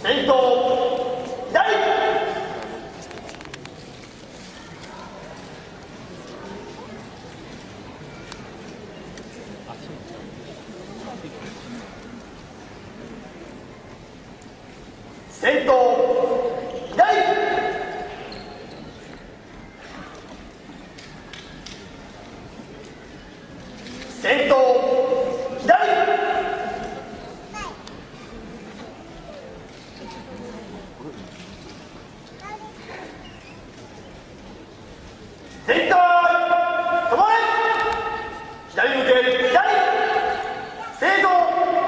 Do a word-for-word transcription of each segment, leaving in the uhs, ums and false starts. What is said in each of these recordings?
先頭左先頭左先頭左全体止まれ左向け左正座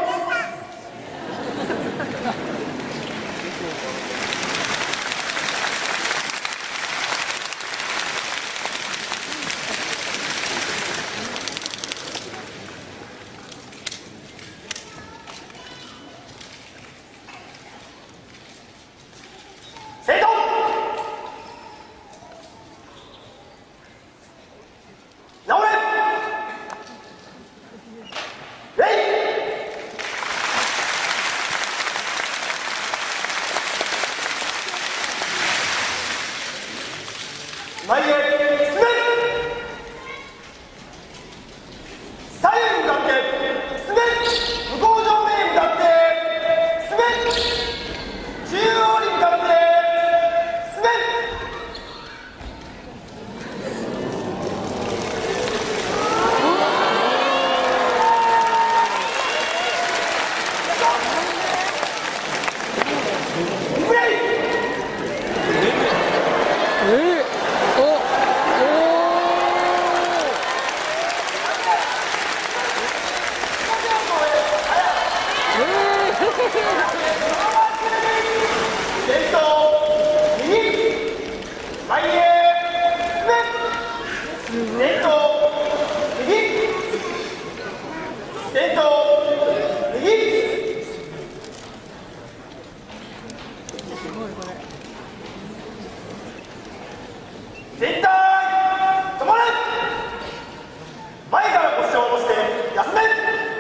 正座直れ前へ進め左右に向かって進め向こう正面に向かって進め中央に向かって進めブレイえー、お先頭右前へ進め先頭右先頭右全体止まれ前から腰を下ろして休め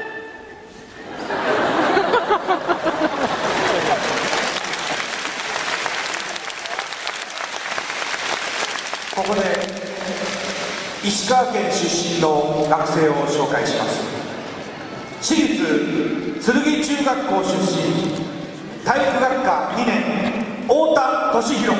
ここで石川県出身の学生を紹介します。私立剣中学校出身体育学科にねん太田俊弘。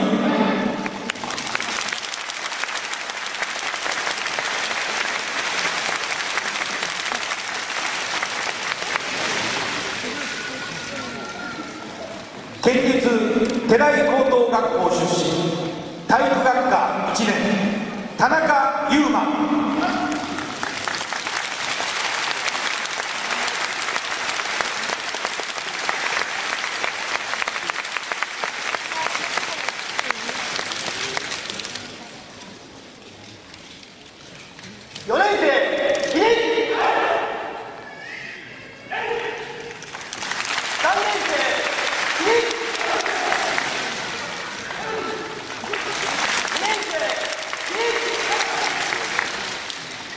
県立寺井高等学校出身体育学科いちねん田中優馬。 よねん生起立さんねん生起立にねん生起立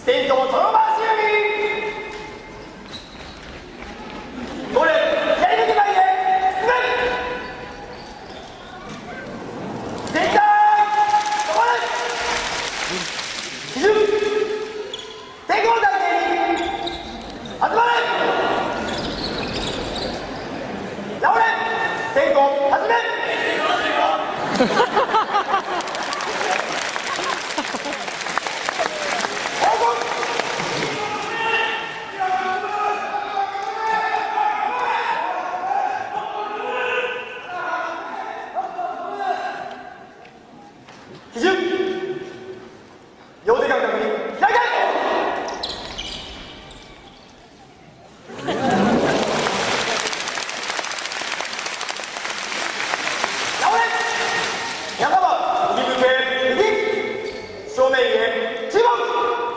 先頭そのまま終これ左抜き前へ進むセンター止まれ基準抵抗体制に集まれ直れ抵抗始め基準両手間隔に開け直れ山場右向け右正面へ注目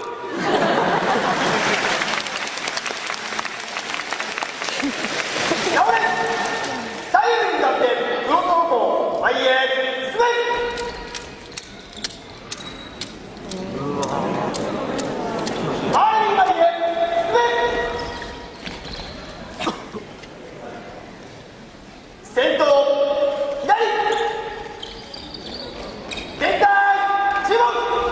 直れ左右に向かってクロス方向前へ進め先頭左全体注目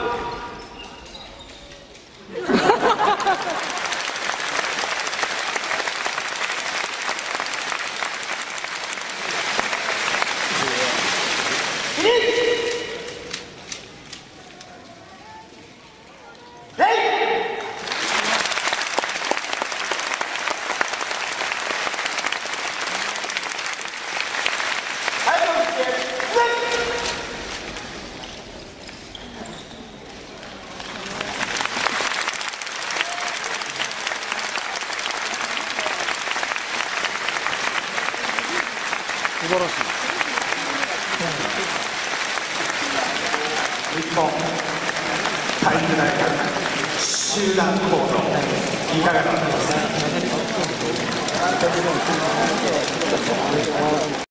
起立礼素晴らしい。 日本体育大学集団行動いかがだったですか。